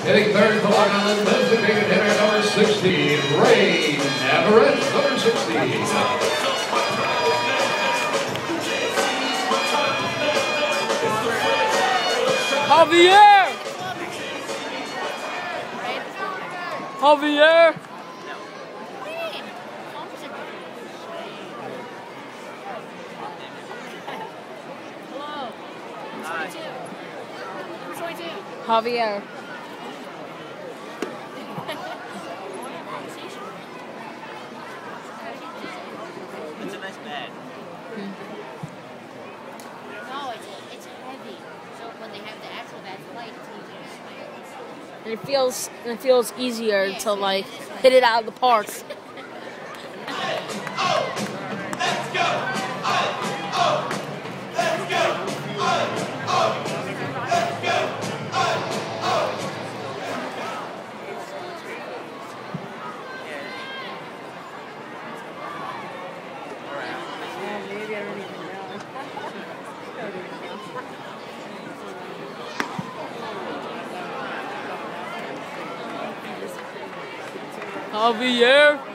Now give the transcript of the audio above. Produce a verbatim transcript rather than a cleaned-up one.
Hitting third for Long Island, designated hitter number sixteen, Ray Navarrete, number sixteen. Javier! Javier! Hello. twenty-two. Number twenty-two. Javier. It's a nice bag. No, it's, it's heavy. So when they have the actual bag flight, it's easier. And it feels it feels easier to like hit it out of the park. Javier.